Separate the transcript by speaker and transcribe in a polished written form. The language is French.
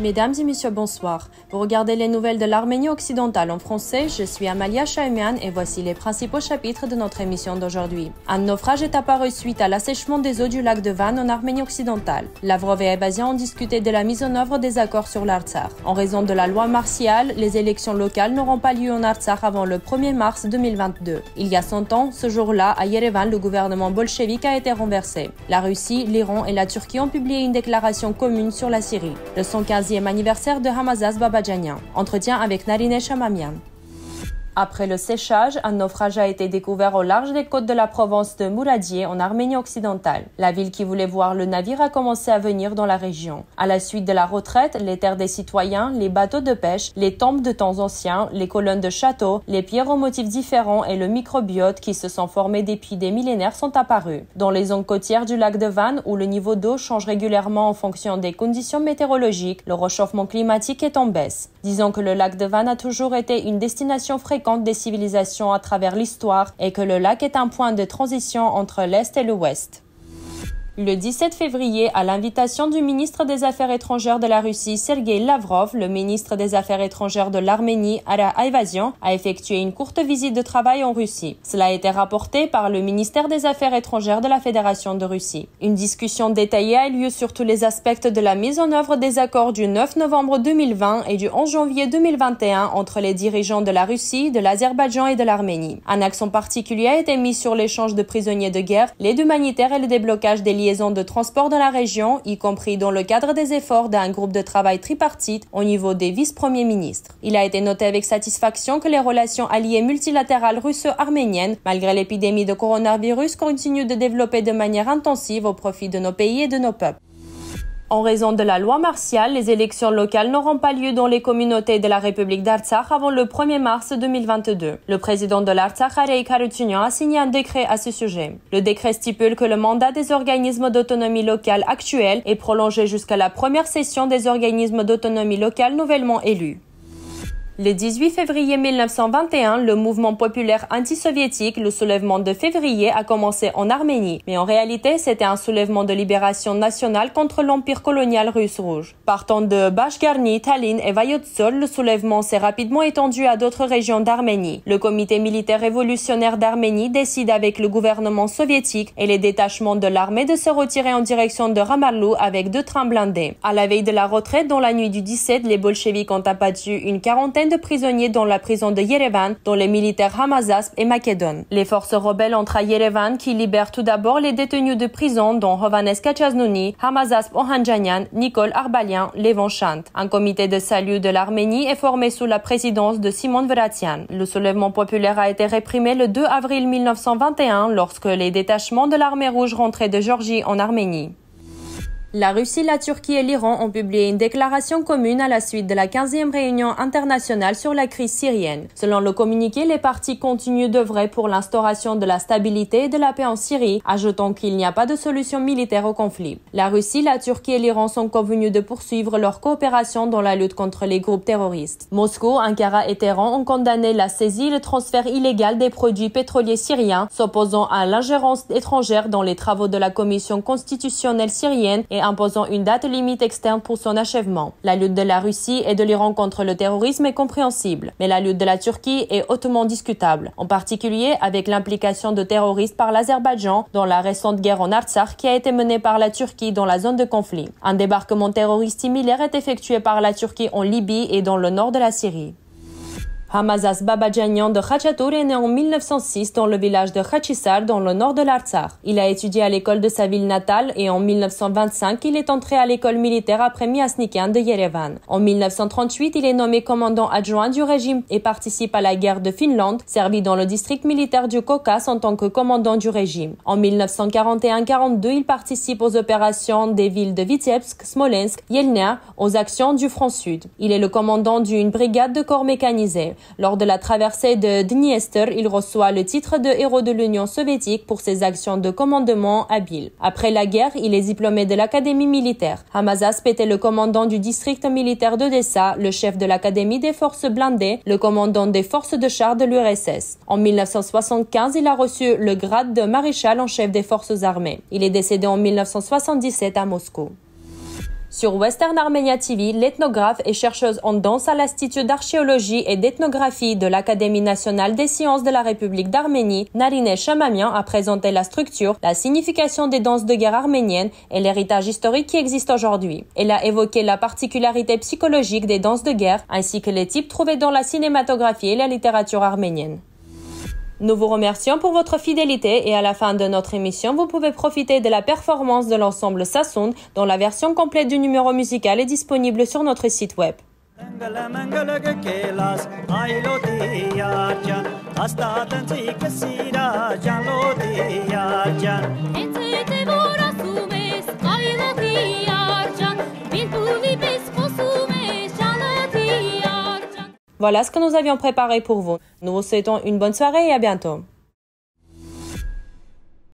Speaker 1: Mesdames et messieurs, bonsoir. Vous regardez les nouvelles de l'Arménie occidentale en français. Je suis Amalia Chaimian et voici les principaux chapitres de notre émission d'aujourd'hui. Un naufrage est apparu suite à l'assèchement des eaux du lac de Van en Arménie occidentale. Lavrov et Abazian ont discuté de la mise en œuvre des accords sur l'Artsakh. En raison de la loi martiale, les élections locales n'auront pas lieu en Artsakh avant le 1er mars 2022. Il y a 100 ans, ce jour-là, à Yerevan, le gouvernement bolchevique a été renversé. La Russie, l'Iran et la Turquie ont publié une déclaration commune sur la Syrie. Le 115e anniversaire de Hamazas Babadjanian. Entretien avec Narine Shamamian. Après le séchage, un naufrage a été découvert au large des côtes de la province de Mouradiye en Arménie occidentale. La ville qui voulait voir le navire a commencé à venir dans la région. À la suite de la retraite, les terres des citoyens, les bateaux de pêche, les tombes de temps anciens, les colonnes de châteaux, les pierres aux motifs différents et le microbiote qui se sont formés depuis des millénaires sont apparus. Dans les zones côtières du lac de Van, où le niveau d'eau change régulièrement en fonction des conditions météorologiques, le réchauffement climatique est en baisse. Disons que le lac de Van a toujours été une destination fréquente des civilisations à travers l'histoire et que le lac est un point de transition entre l'Est et l'Ouest. Le 17 février, à l'invitation du ministre des Affaires étrangères de la Russie, Sergei Lavrov, le ministre des Affaires étrangères de l'Arménie, Ara Ayvazian, a effectué une courte visite de travail en Russie. Cela a été rapporté par le ministère des Affaires étrangères de la Fédération de Russie. Une discussion détaillée a eu lieu sur tous les aspects de la mise en œuvre des accords du 9 novembre 2020 et du 11 janvier 2021 entre les dirigeants de la Russie, de l'Azerbaïdjan et de l'Arménie. Un accent particulier a été mis sur l'échange de prisonniers de guerre, l'aide humanitaire et le déblocage des liaisons de transport dans la région, y compris dans le cadre des efforts d'un groupe de travail tripartite au niveau des vice-premiers ministres. Il a été noté avec satisfaction que les relations alliées multilatérales russo-arméniennes, malgré l'épidémie de coronavirus, continuent de développer de manière intensive au profit de nos pays et de nos peuples. En raison de la loi martiale, les élections locales n'auront pas lieu dans les communautés de la République d'Artsakh avant le 1er mars 2022. Le président de l'Artsakh, Arayik Harutyunyan, a signé un décret à ce sujet. Le décret stipule que le mandat des organismes d'autonomie locale actuels est prolongé jusqu'à la première session des organismes d'autonomie locale nouvellement élus. Le 18 février 1921, le mouvement populaire anti-soviétique, le soulèvement de février, a commencé en Arménie. Mais en réalité, c'était un soulèvement de libération nationale contre l'empire colonial russe rouge. Partant de Bashgarni, Tallinn et Vayotsol, le soulèvement s'est rapidement étendu à d'autres régions d'Arménie. Le comité militaire révolutionnaire d'Arménie décide avec le gouvernement soviétique et les détachements de l'armée de se retirer en direction de Ramallah avec 2 trains blindés. À la veille de la retraite, dans la nuit du 17, les bolcheviks ont abattu une quarantaine de prisonniers dans la prison de Yerevan, dont les militaires Hamazasp et Macédone. Les forces rebelles entrent à Yerevan qui libèrent tout d'abord les détenus de prison dont Hovannes Kachaznuni, Hamazasp Ohanjanian, Nicole Arbalian, Levon Chant. Un comité de salut de l'Arménie est formé sous la présidence de Simon Vratian. Le soulèvement populaire a été réprimé le 2 avril 1921 lorsque les détachements de l'armée rouge rentraient de Géorgie en Arménie. La Russie, la Turquie et l'Iran ont publié une déclaration commune à la suite de la 15e réunion internationale sur la crise syrienne. Selon le communiqué, les parties continuent d'œuvrer pour l'instauration de la stabilité et de la paix en Syrie, ajoutant qu'il n'y a pas de solution militaire au conflit. La Russie, la Turquie et l'Iran sont convenus de poursuivre leur coopération dans la lutte contre les groupes terroristes. Moscou, Ankara et Téhéran ont condamné la saisie et le transfert illégal des produits pétroliers syriens, s'opposant à l'ingérence étrangère dans les travaux de la Commission constitutionnelle syrienne et imposant une date limite externe pour son achèvement. La lutte de la Russie et de l'Iran contre le terrorisme est compréhensible, mais la lutte de la Turquie est hautement discutable, en particulier avec l'implication de terroristes par l'Azerbaïdjan dans la récente guerre en Artsakh qui a été menée par la Turquie dans la zone de conflit. Un débarquement terroriste similaire est effectué par la Turquie en Libye et dans le nord de la Syrie. Hamazas Babadjanian de Khachatur est né en 1906 dans le village de Khachisaar dans le nord de l'Artsakh. Il a étudié à l'école de sa ville natale et en 1925, il est entré à l'école militaire après Miasnikian de Yerevan. En 1938, il est nommé commandant adjoint du régime et participe à la guerre de Finlande, servi dans le district militaire du Caucase en tant que commandant du régime. En 1941-42, il participe aux opérations des villes de Vitebsk, Smolensk, Yelnya, aux actions du front sud. Il est le commandant d'une brigade de corps mécanisés. Lors de la traversée de Dniester, il reçoit le titre de héros de l'Union soviétique pour ses actions de commandement habiles. Après la guerre, il est diplômé de l'académie militaire. Hamazasp était le commandant du district militaire d'Odessa, le chef de l'académie des forces blindées, le commandant des forces de chars de l'URSS. En 1975, il a reçu le grade de maréchal en chef des forces armées. Il est décédé en 1977 à Moscou. Sur Western Armenia TV, l'ethnographe et chercheuse en danse à l'Institut d'archéologie et d'ethnographie de l'Académie nationale des sciences de la République d'Arménie, Narine Chamamian, a présenté la structure, la signification des danses de guerre arméniennes et l'héritage historique qui existe aujourd'hui. Elle a évoqué la particularité psychologique des danses de guerre ainsi que les types trouvés dans la cinématographie et la littérature arménienne. Nous vous remercions pour votre fidélité et à la fin de notre émission, vous pouvez profiter de la performance de l'ensemble Sassoon dont la version complète du numéro musical est disponible sur notre site web. Voilà ce que nous avions préparé pour vous. Nous vous souhaitons une bonne soirée et à bientôt.